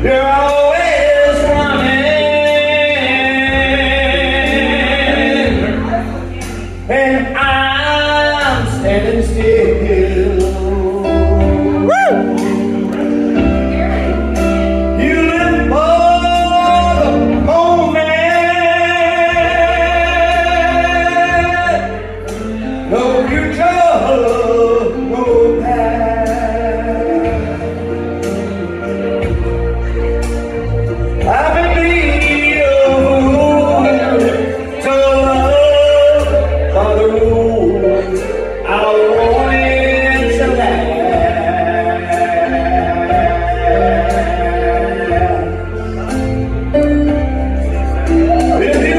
You're always running, and I'm standing still. Woo! You live for the moment, no future, no past. I've been leading to love by the rules I wanted to last. If you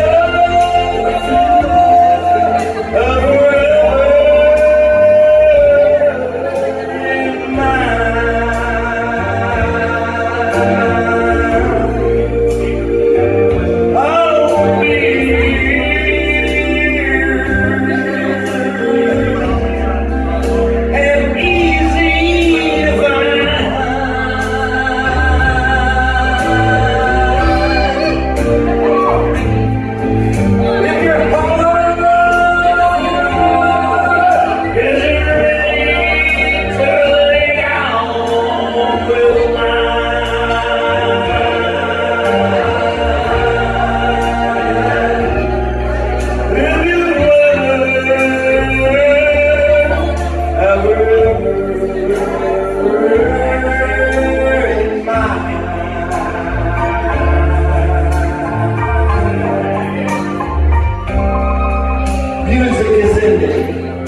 music is ending.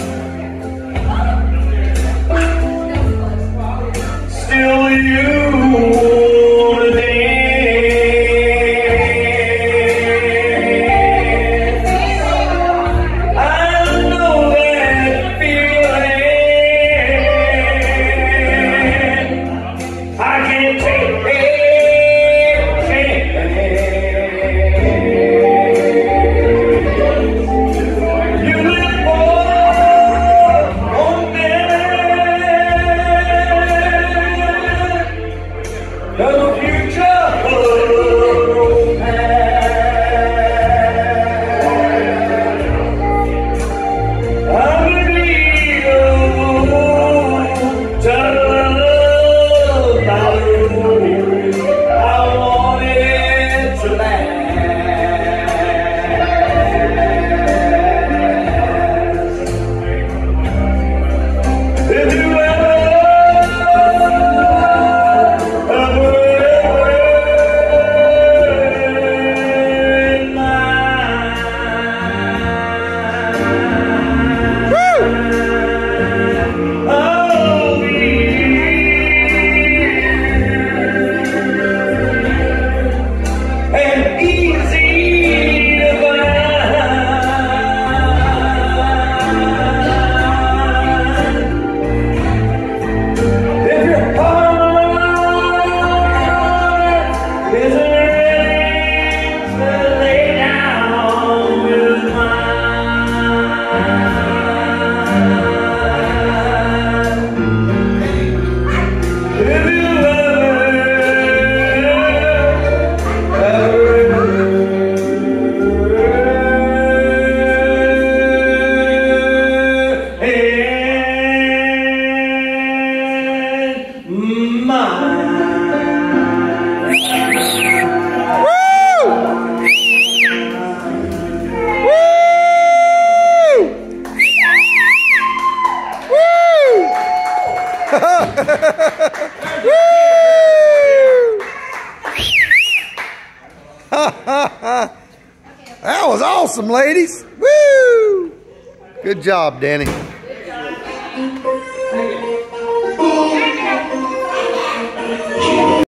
Still you wanna dance. I know that feeling. I can't take it. No future, no past. I believe to love by the rules I wanted to last. If you That was awesome, ladies. Woo! Good job, Danny.